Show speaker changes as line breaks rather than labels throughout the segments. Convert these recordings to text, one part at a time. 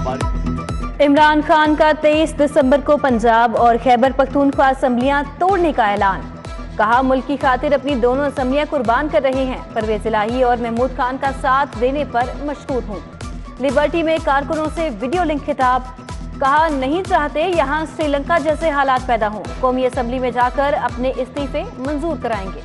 हमारी।
इमरान खान का 23 दिसंबर को पंजाब और खैबर पख्तूनख्वा असम्बलियां तोड़ने का ऐलान। कहा मुल्क की खातिर अपनी दोनों असम्बलियां कुर्बान कर रहे हैं। परवेज इलाही और महमूद खान का साथ देने पर मशहूर हूं। लिबर्टी में कारकुनों से वीडियो लिंक खिताब। कहा नहीं चाहते यहां श्रीलंका जैसे हालात पैदा हों। कौमी असम्बली में जाकर अपने इस्तीफे मंजूर कराएंगे।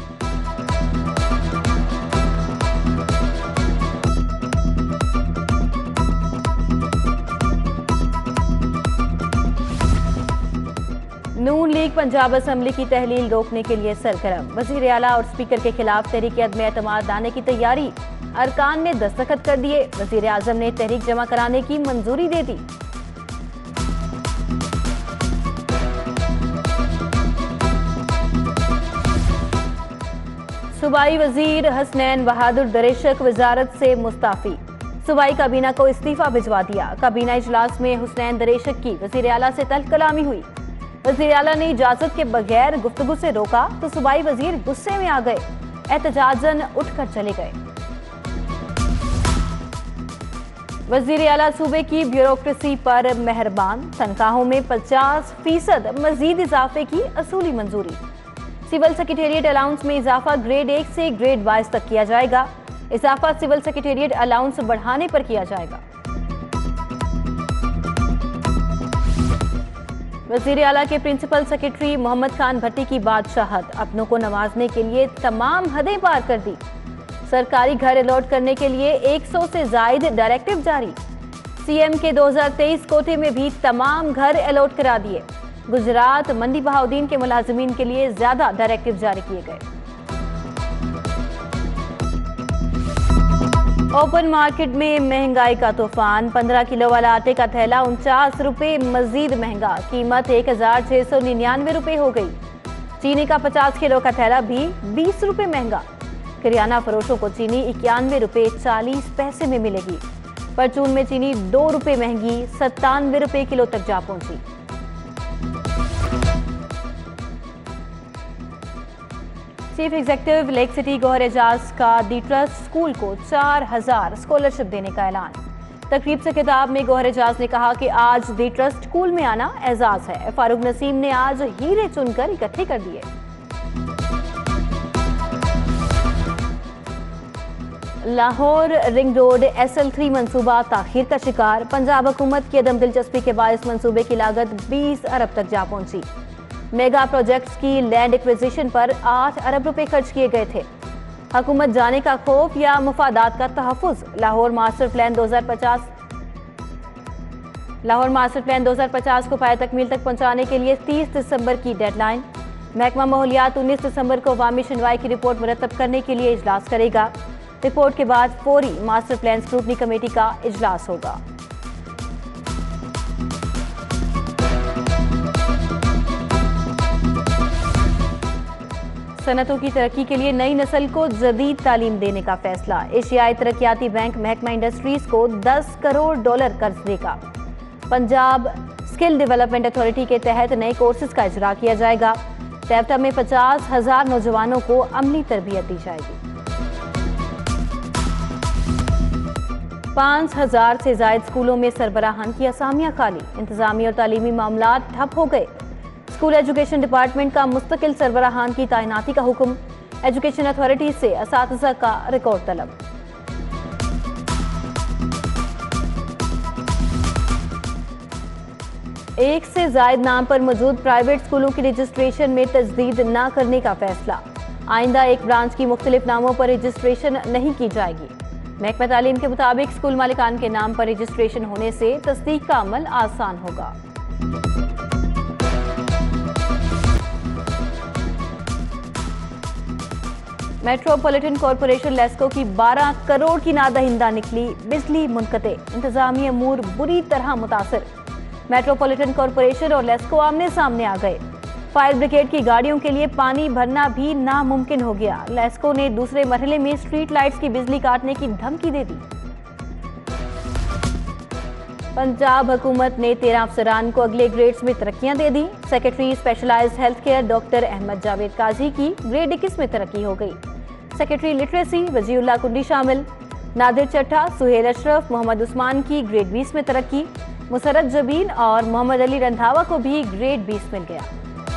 नून लीग पंजाब असम्बली की तहलील रोकने के लिए सरगर्म। वजीर आला और स्पीकर के खिलाफ तहरीक अदम एतमाद लाने की तैयारी। अरकान ने दस्तखत कर दिए। वजीर आजम ने तहरीक जमा कराने की मंजूरी दे दी। सूबाई वजीर हसनैन बहादुर दरेशक वजारत से मुस्ताफी। सूबाई काबीना को इस्तीफा भिजवा दिया। काबीना इजलास में हुसनैन दरेशक की वजीर आला से तल्ख कलामी हुई। वजीर आला ने इजाजत के बगैर गुफ्तगू से रोका तो सूबाई वजीर गुस्से में आ गए। एहतजाजन उठकर चले गए। वजीर आला सूबे की ब्यूरोक्रेसी पर मेहरबान। तनख्वाहों में 50% मजीद इजाफे की असूली मंजूरी। सिविल सेक्रेटेरिएट अलाउंस में इजाफा ग्रेड 1 से ग्रेड 22 तक किया जाएगा। इजाफा सिविल सेक्रेटेरिएट अलाउंस बढ़ाने पर किया जाएगा। वजीर आला के प्रिंसिपल सेक्रेटरी मोहम्मद खान भट्टी की बादशाहत। अपनों को नवाजने के लिए तमाम हदें पार कर दी। सरकारी घर अलॉट करने के लिए 100 से जायद डायरेक्टिव जारी। सीएम के 2023 कोटे में भी तमाम घर अलॉट करा दिए। गुजरात मंडी बहाउद्दीन के मुलाजिमीन के लिए ज्यादा डायरेक्टिव जारी किए गए। ओपन मार्केट में महंगाई का तूफान। 15 किलो वाला आटे का थैला 49 रुपए मजीद महंगा। कीमत 1699 रुपए हो गई। चीनी का 50 किलो का थैला भी 20 रुपए महंगा। किराना फरोशों को चीनी 91 रुपए 40 पैसे में मिलेगी। परचून में चीनी 2 रुपए महंगी 97 रुपए किलो तक जा पहुंची। Chief executive lake city Gohar Ejaz का दी ट्रस्ट स्कूल को 4000 स्कॉलरशिप देने का ऐलान। तकरीब से खिताब में गौहर एजाज ने कहा कि आज दी ट्रस्ट स्कूल में आना एजाज है। फारूक नसीम ने आज हीरे चुनकर इकट्ठे कर दिए। लाहौर रिंग रोड SL3 मंसूबा ताखीर का शिकार। पंजाब हुकूमत की अदम दिलचस्पी के बायस मंसूबे की लागत 20 अरब तक जा पहुंची। मेगा प्रोजेक्ट्स की लैंड एक्विजिशन पर 8 अरब रुपए खर्च किए गए थे। हुकूमत जाने का खौफ या मुफादात का तहफ़्फ़ुज़। लाहौर मास्टर प्लान 2050 को पाए तकमील तक पहुंचाने के लिए 30 दिसंबर की डेडलाइन। महकमा माहौलियात 19 दिसंबर को अवामी सुनवाई की रिपोर्ट मुरतब करने के लिए इजलास करेगा। रिपोर्ट के बाद फौरी मास्टर प्लान स्क्रूटनी कमेटी का इजलास होगा। सनतों की तरक्की के लिए नई नस्ल को जदीद तालीम देने का फैसला। एशियाई तरक्याती बैंक महकमा इंडस्ट्रीज को $10 करोड़ कर्ज देगा। पंजाब स्किल डेवलपमेंट अथॉरिटी के तहत नए कोर्सेज का इजरा किया जाएगा। टैप्टा में 50,000 नौजवानों को अमली तरबियत दी जाएगी। 5000 से ज्यादा स्कूलों में सरबराहान की असामियां खाली। इंतजामी और तालीमी मामला ठप हो गए। स्कूल एजुकेशन डिपार्टमेंट का मुस्तकिल सरबराहान की तैनाती का हुक्म। एजुकेशन अथॉरिटी से असातिज़ा का रिकॉर्ड तलब। एक से जायद नाम पर मौजूद प्राइवेट स्कूलों की रजिस्ट्रेशन में तजदीद न करने का फैसला। आइंदा एक ब्रांच की मुख्तलिफ नामों पर रजिस्ट्रेशन नहीं की जाएगी। महकमा तालीम के मुताबिक स्कूल मालिकान के नाम पर रजिस्ट्रेशन होने से तस्दीक का अमल आसान होगा। मेट्रोपॉलिटन कॉरपोरेशन लेस्को की 12 करोड़ की नादहिंदा निकली। बिजली मुनक़ते। इंतजामी अमूर बुरी तरह मुतासर। मेट्रोपॉलिटन कॉरपोरेशन और लेस्को आमने सामने आ गए। फायर ब्रिगेड की गाड़ियों के लिए पानी भरना भी नामुमकिन हो गया। लेस्को ने दूसरे मरहले में स्ट्रीट लाइट्स की बिजली काटने की धमकी दे दी। पंजाब हुकूमत ने 13 अफसरान को अगले ग्रेड्स में तरक्कियां दे दी। Secretary specialized health care doctor Ahmad Javed Qazi की ग्रेड 21 में तरक्की हो गई। सेक्रेटरी लिटरेसी वजीउल्लाह कुंडी शामिल। नादिर चट्टा, सुहेल अशरफ, मोहम्मद उस्मान की ग्रेड 20 में तरक्की। मुसरत जबीन और मोहम्मद अली रंधावा को भी ग्रेड 20 मिल गया।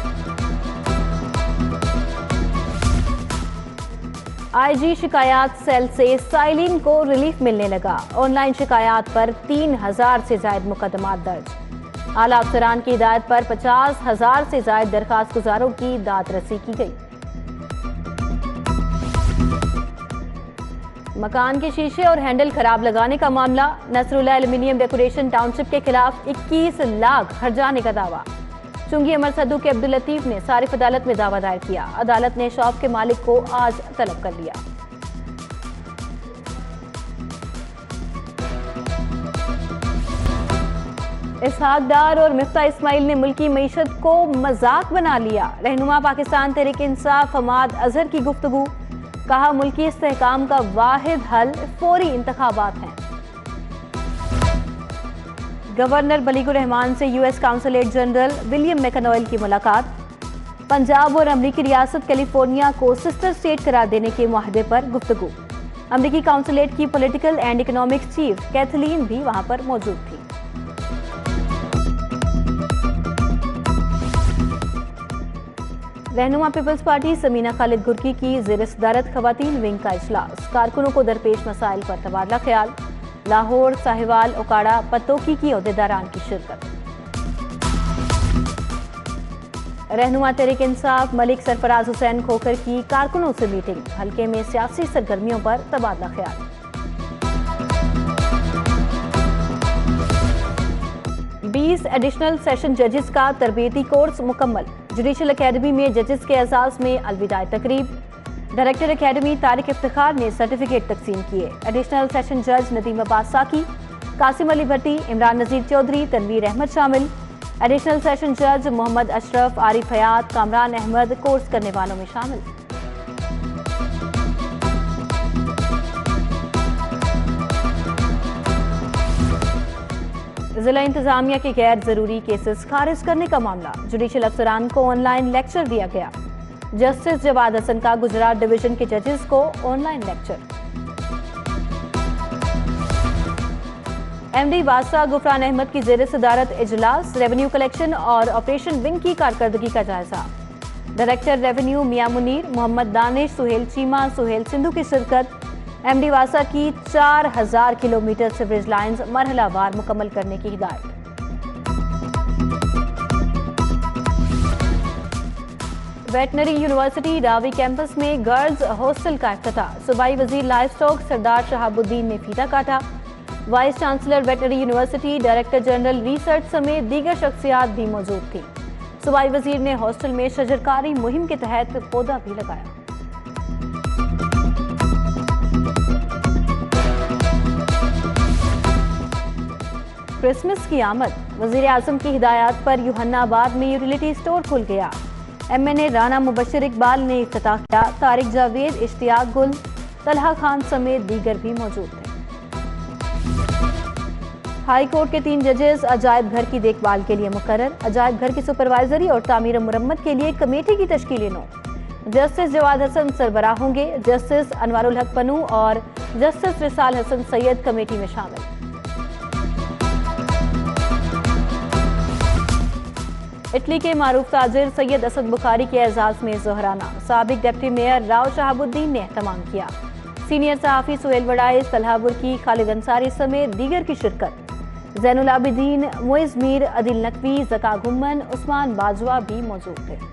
आईजी शिकायत सेल से साइलिन को रिलीफ मिलने लगा। ऑनलाइन शिकायत पर 3000 से ज्यादा मुकदमात दर्ज। आला अफसरान की हिदायत पर 50,000 से ज्यादा दरखास्त गुजारों की दाद रसी की गई। मकान के शीशे और हैंडल खराब लगाने का मामला। नसरुल्लाह एल्युमिनियम डेकोरेशन टाउनशिप के खिलाफ 21 लाख हर्जाने का दावा। चुंगी अमर सद्दू के अब्दुल लतीफ ने सारिफ अदालत में दावा दायर किया। अदालत ने शॉप के मालिक को आज तलब कर लिया। इसहाक डार और मिफ्ता इस्माइल ने मुल्की मईशत को मजाक बना लिया। रहनुमा पाकिस्तान तहरीक इंसाफ हमाद अजहर की गुफ्तगू। कहा, मुल्की इस्तेहकाम का वाहिद हल फौरी इंतखाबात हैं। गवर्नर बलीगुर रहमान से यूएस काउंसलेट जनरल विलियम मैकनॉयल की मुलाकात। पंजाब और अमरीकी रियासत कैलिफोर्निया को सिस्टर स्टेट करार देने के मुआहदे पर गुफ्तगू। अमरीकी काउंसलेट की political and economics chief Kathleen भी वहां पर मौजूद थी। रहनुमा पीपल्स पार्टी समीना खालिद गुर्की की ज़ेर सदारत खवातीन विंग का इजलास। कारकुनों को दरपेश मसाइल पर तबादला ख्याल। लाहौर, साहिवाल, ओकाड़ा, पतोकी की ओहदेदारान की शिरकत। रहनुमा तहरीक इंसाफ मलिक सरफराज हुसैन खोखर की कारकुनों से मीटिंग। हल्के में सियासी सरगर्मियों पर तबादला ख्याल। 20 एडिशनल सेशन जजेस का तरबियती कोर्स मुकम्मल। जुडिशल अकेडमी में जजेस के एजाज में अलविदाई तकरीब। डायरेक्टर अकेडमी तारिक इफ्तिखार ने सर्टिफिकेट तकसीम किए। एडिशनल सेशन जज नदीम अब्बास साकी, कासिम अली भट्टी, इमरान नजीर चौधरी, तनवीर अहमद शामिल। एडिशनल सेशन जज मोहम्मद अशरफ, आरिफ हयात, कामरान अहमद कोर्स करने वालों में शामिल। जिला इंतजामिया के गैर जरूरी केसेस खारिज करने का मामला। जुडिशल अफसरान को ऑनलाइन लेक्चर दिया गया। जस्टिस जवाद हसन का गुजरात डिवीजन के जजेस को ऑनलाइन लेक्चर। एमडी बादशाह गुफरान अहमद की जेर सदारत इजलास। रेवेन्यू कलेक्शन और ऑपरेशन विंग की कारकर्दगी का जायजा। डायरेक्टर रेवेन्यू मियां मुनीर, मोहम्मद दानिश, सुहेल चीमा, सुहेल सिंधु की शिरकत। एमडी वासा की 4000 किलोमीटर सीवरेज लाइन्स मरहलावार मुकम्मल करने की हिदायत। वेटनरी यूनिवर्सिटी रावी कैंपस में गर्ल्स हॉस्टल का इफ्तिताह। सूबाई वजीर लाइफ स्टॉक सरदार शहाबुद्दीन ने फीता काटा। Vice chancellor veterinary university, director general research समेत दीगर शख्सियात भी मौजूद थी। सूबाई वजीर ने हॉस्टल में शजरकारी मुहिम के तहत पौधा भी लगाया। क्रिसमस की आमद। वजीर आजम की हिदायत पर यूहन्नाबाद में यूटिलिटी स्टोर खुल गया। एमएनए राना मुबशर इकबाल ने इफ्तिताह किया। तारिक जावेद, इश्तियाक गुल, तलहा खान समेत दीगर भी मौजूद थे। हाई कोर्ट के 3 जजेस अजायब घर की देखभाल के लिए मुकर्रर। अजायब घर की सुपरवाइजरी और तामीर मुरम्मत के लिए कमेटी की तश्कील 9। जस्टिस जवाद हसन सरबराह होंगे। जस्टिस अनवारुल हक पन्नू और जस्टिस रिसाल हसन सैयद कमेटी में शामिल। इटली के मारूफ ताजिर सैयद असद बुखारी के एजाज में जोहराना। साबिक डिप्टी मेयर राव शहाबुद्दीन ने एहतमाम किया। सीनियर सहाफ़ी सुहेल वड़ाइस, तलहा बुर्की, खालिद अंसारी समेत दीगर की शिरकत। जैनुल आबिदीन, मुइज़ मीर, अदिल नकवी, ज़का घुम्मन, उस्मान बाजवा भी मौजूद थे।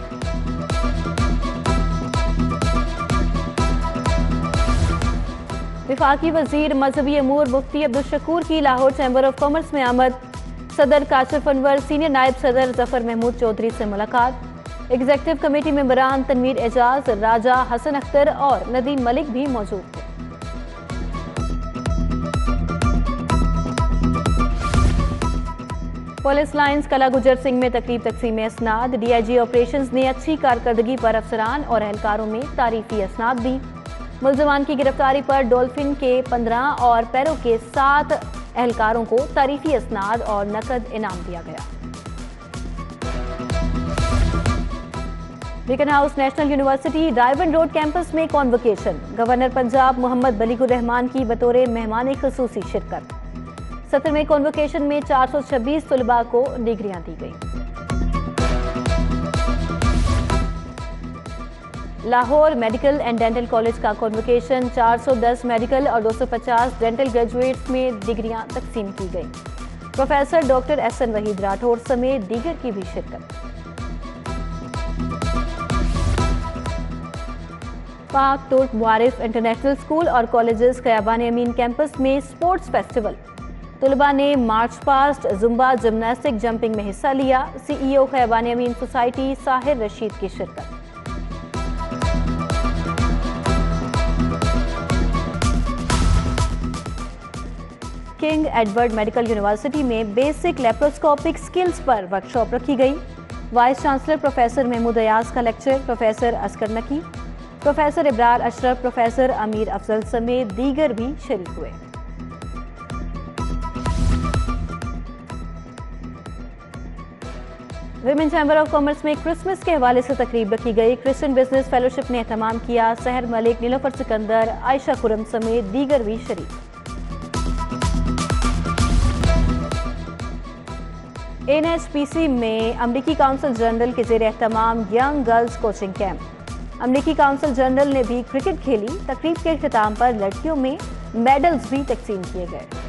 विफाकी वजीर मजहबी अमूर मुफ्ती अब्दुल शकूर की लाहौर चैम्बर ऑफ कॉमर्स में आमद। सदर काशिफ अनवर, सीनियर नायब सदर जफर महमूद चौधरी से मुलाकात। एग्जीक्यूटिव कमेटी मेंबरान तनवीर एजाज, राजा हसन अख्तर और नदीम मलिक भी मौजूद थे। पुलिस लाइन्स कला गुजर सिंह में तकरीब तकसीम असनाद। डीआईजी ऑपरेशंस ने अच्छी कारकर्दगी पर अफसरान और एहलकारों में तारीफी असनाद दी। मुलजमान की गिरफ्तारी पर डॉल्फिन के 15 और पैरों के 7 एहलकारों को तारीफी असनाद और नकद इनाम दिया गया। Beaconhouse national university Raiwind road campus में कॉन्वोकेशन। गवर्नर पंजाब मोहम्मद बलीगुर रहमान की बतौर मेहमान खुसूसी शिरकत। सत्र में कॉन्वोकेशन में 426 तलबा को डिग्रियां दी गई। Lahore medical and dental college का कॉन्वोकेशन। 410 मेडिकल और 250 डेंटल ग्रेजुएट्स में डिग्रियां तकसीम की गई। प्रोफेसर डॉक्टर एहसन वहीद राठौर समेत दीगर की भी शिरकत। Pak Turk Maarif international school और कॉलेजेस ख़याबान अमीन कैंपस में स्पोर्ट्स फेस्टिवल। तलबा ने march past, Zumba, gymnastic, jumping में हिस्सा लिया। CEO ख़याबान अमीन सोसाइटी साहिर रशीद की शिरकत। किंग एडवर्ड मेडिकल यूनिवर्सिटी में बेसिक लेप्रोस्कोपिक स्किल्स पर वर्कशॉप रखी गई। Vice chancellor professor Mahmood Ayaz का lecture, professor Askar Naqi, professor Ibrar Ashraf, professor Amir Afzal समेत दीगर भी शरीक हुए। विमेन चैम्बर ऑफ कॉमर्स में क्रिसमस के हवाले से तकरीब रखी गई। क्रिश्चियन बिजनेस फेलोशिप ने एहतमाम किया। सहर मलिक, नीलोफर सिकंदर, आयशा खुरम समेत दीगर भी शरीक। NHPC में अमरीकी काउंसिल जनरल के ज़ेर एहतमाम यंग गर्ल्स कोचिंग कैंप। अमरीकी काउंसिल जनरल ने भी क्रिकेट खेली। तकरीब के अख्ताम पर लड़कियों में मेडल्स भी तकसीम किए गए।